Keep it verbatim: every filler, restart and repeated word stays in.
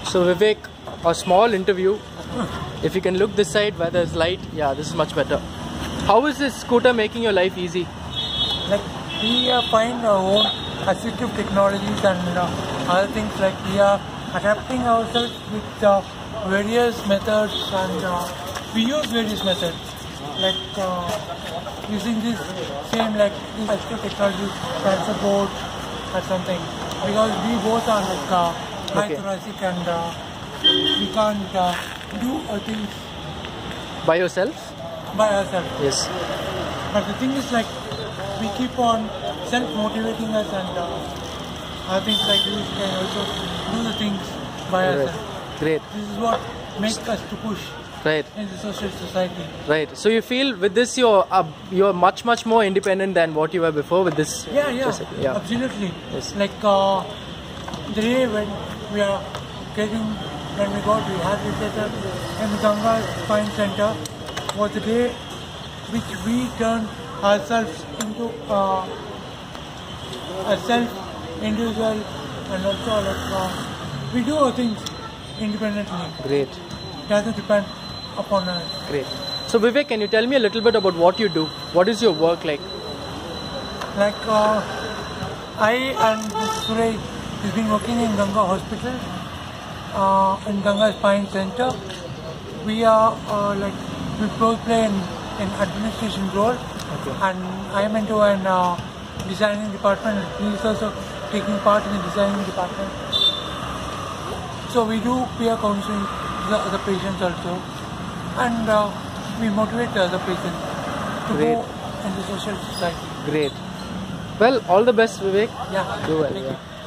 So Vivek, a small interview. If you can look this side where there's light, yeah, this is much better. How is this scooter making your life easy? Like we uh, find our own assitive technologies and uh, other things, like we are adapting ourselves with uh, various methods, and uh, we use various methods like uh, using this same like this assitive technology, transfer board or something, because we both are like uh, high Okay. thoracic and uh, we can't uh, do uh, things By yourself? by ourselves. Yes. But the thing is, like, we keep on self-motivating us, and uh, I think like we can also do the things by Right. ourselves. Great. This is what makes us to push Right. in the social society. Right. So you feel with this you're uh, you're much much more independent than what you were before with this. Yeah, yeah, facility. Yeah. absolutely. Yes. Like uh, the day when we are getting, when we got rehabilitated in the Ganga Spine Center was the day which we turned ourselves into uh, a self-individual, and also like uh, we do our things independently. Great. It doesn't depend upon us. Great. So Vivek, can you tell me a little bit about what you do? What is your work like? Like uh, I and Suresh has been working in Ganga Hospital, uh, in Ganga Spine Center. We are uh, like we both play in, in administration role, Okay. and I am into an uh, designing department. He is also taking part in the designing department. So we do peer counseling to the other patients also, and uh, we motivate the other patients to Great. go in the social society. Great. Well, all the best, Vivek. Yeah. Do well. Thank Yeah. you.